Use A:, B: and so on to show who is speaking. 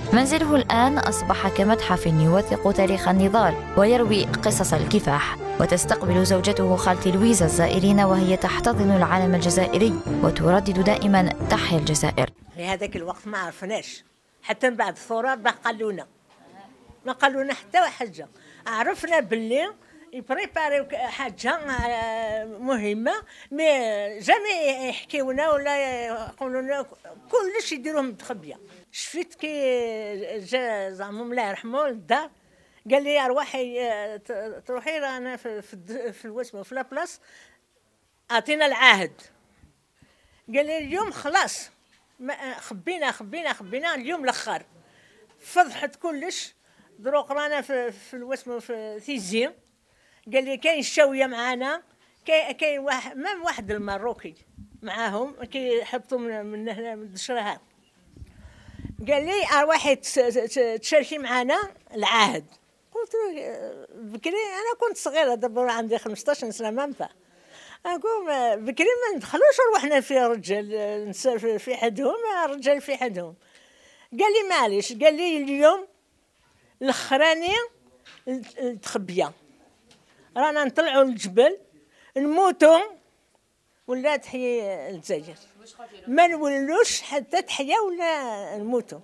A: منزله الآن أصبح كمتحف يوثق تاريخ النضال ويروي قصص الكفاح، وتستقبل زوجته خالتي لويزا الزائرين وهي تحتضن العلم الجزائري وتردد دائما تحيا الجزائر.
B: في هذاك الوقت ما عرفناش، حتى من بعد الثورة ما قالونا حتى حاجة. عرفنا باللي يبريباريو حاجة مهمة، مي جامي يحكيونا ولا يقولوا لنا كلش يديروه متخبية. شفت كي جا زعما الله يرحمه للدار، قال لي ارواحي تروحي رانا في الوسمه في لابلاص، اعطينا العهد. قال لي اليوم خلاص خبينا اليوم الاخر فضحت كلش. دروك رانا في الوسمه في ثيزين. قال لي كاين الشاويه معانا، كاين واحد الماروكي معاهم كيحطوا من هنا من الشرهات. قال لي ارواحي تشاركي معنا العهد. قلت بكري انا كنت صغيره، دابا عندي 15 سنه ما نفع. اقول بكري ما ندخلوش روحنا في رجال نساء في حدهم، رجال في حدهم. قال لي معليش، قال لي اليوم الاخراني تخبيه، رانا نطلعوا للجبل نموتوا ولا تحيي الجزائر، ما نولوش حتى تحيا ولا نموتوا.